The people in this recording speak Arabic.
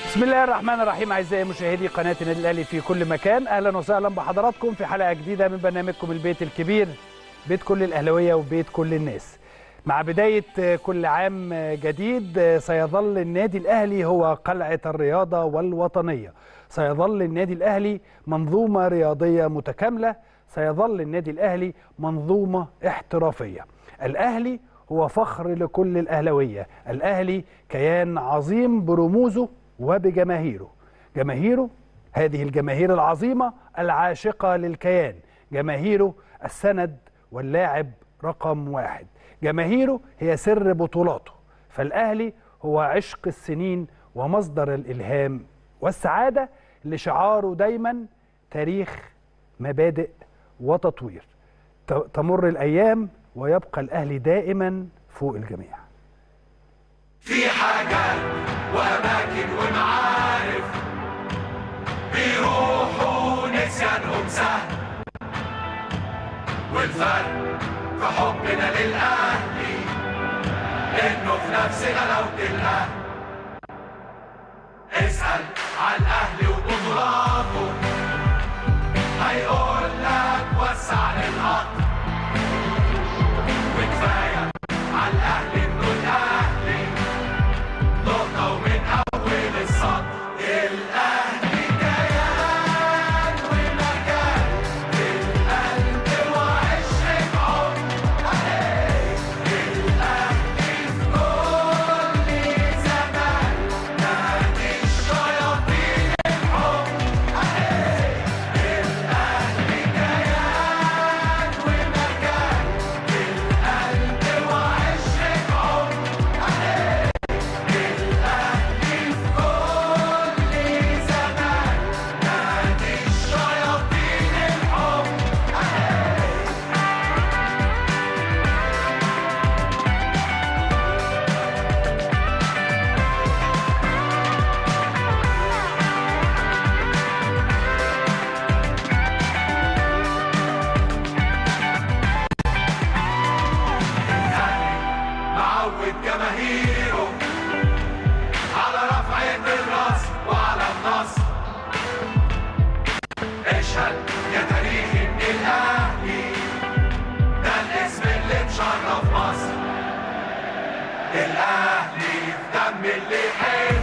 بسم الله الرحمن الرحيم. اعزائي مشاهدي قناه النادي الاهلي في كل مكان، اهلا وسهلا بحضراتكم في حلقه جديده من برنامجكم البيت الكبير، بيت كل الاهلاويه وبيت كل الناس. مع بدايه كل عام جديد سيظل النادي الاهلي هو قلعه الرياضه والوطنيه، سيظل النادي الاهلي منظومه رياضيه متكامله، سيظل النادي الاهلي منظومه احترافيه. الاهلي هو فخر لكل الاهلاويه، الاهلي كيان عظيم برموزه وبجماهيره. جماهيره هذه الجماهير العظيمة العاشقة للكيان، جماهيره السند واللاعب رقم واحد، جماهيره هي سر بطولاته. فالأهلي هو عشق السنين ومصدر الإلهام والسعادة اللي شعاره دايما تاريخ، مبادئ وتطوير. تمر الأيام ويبقى الأهلي دائما فوق الجميع. في حاجات وأماكن ومعارف بيروحوا نسيانهم سهل، والفرق في حبنا للأهلي إنه في نفس غلاوة الأهل. اسأل عن الأهلي وبطولاته هيقول لك وسع للقطر، وكفاية عن الأهلي إنه الأهلي نقطة ومن أول السطر. الأهلي كيان ومكان في القلب وعشق عمر، الأهلي في كل زمان نادي الشياطين الحب. الأهلي كيان ومكان في القلب وعشق عمر، معود جماهيره على رفعة الراس وعلى النصر. اشهد يا تاريخ ان الاهلي ده الاسم اللي مشرف مصر، الاهلي في دم اللي يحب